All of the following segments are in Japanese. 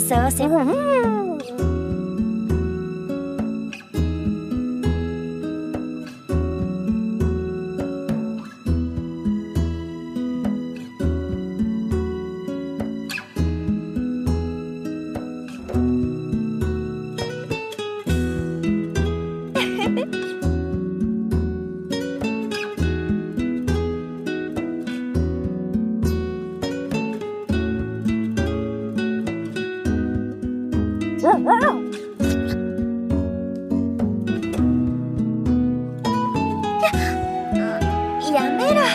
そうせ。やめろ。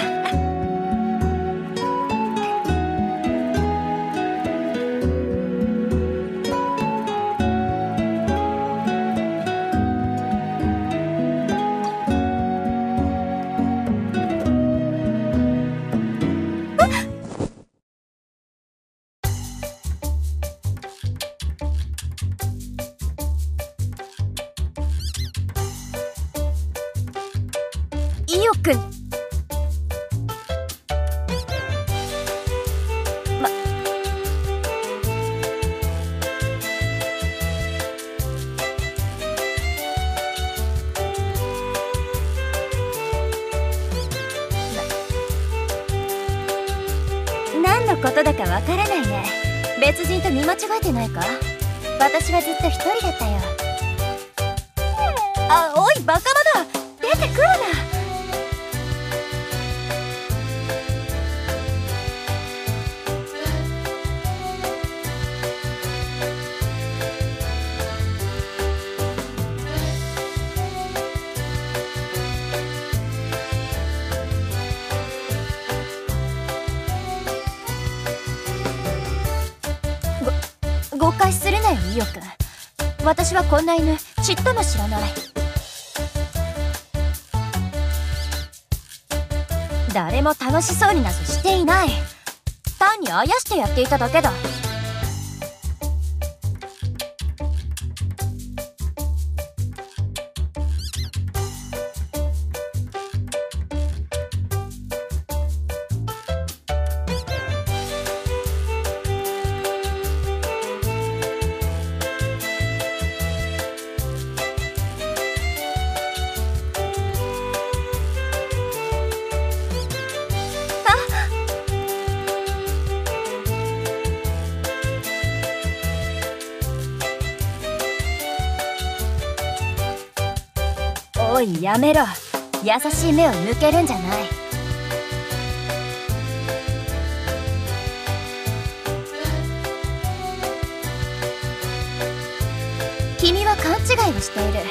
イオくん、何のことだかわからないね。別人と見間違えてないか？私はずっと一人だったよ。あ、おいバカ者、出てくるな。誤解するなよイオくん。私はこんな犬ちっとも知らない。誰も楽しそうになどしていない。単にあやしてやっていただけだ。おいやめろ。優しい目を向けるんじゃない。君は勘違いをしている。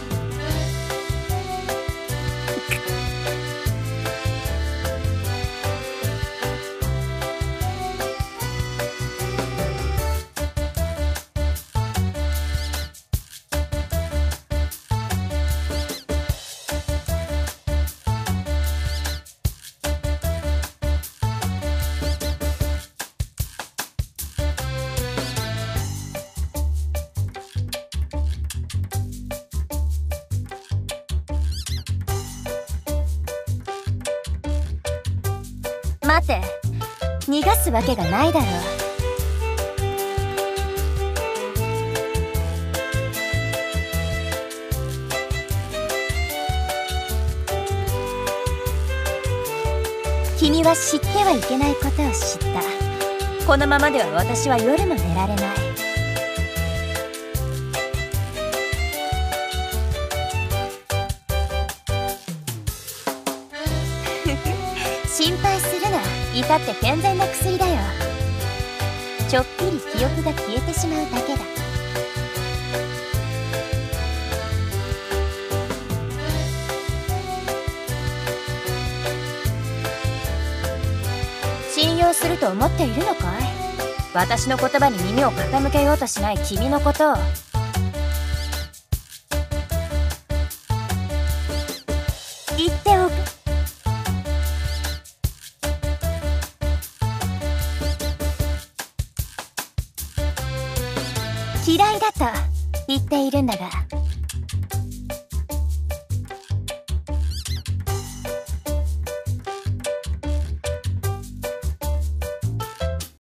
待て、逃がすわけがないだろう。君は知ってはいけないことを知った。このままでは私は夜も寝られない。心配するな。至って健全な薬だよ。ちょっぴり記憶が消えてしまうだけだ。信用すると思っているのかい？私の言葉に耳を傾けようとしない君のことを。言っておく。嫌いだと言っているんだが。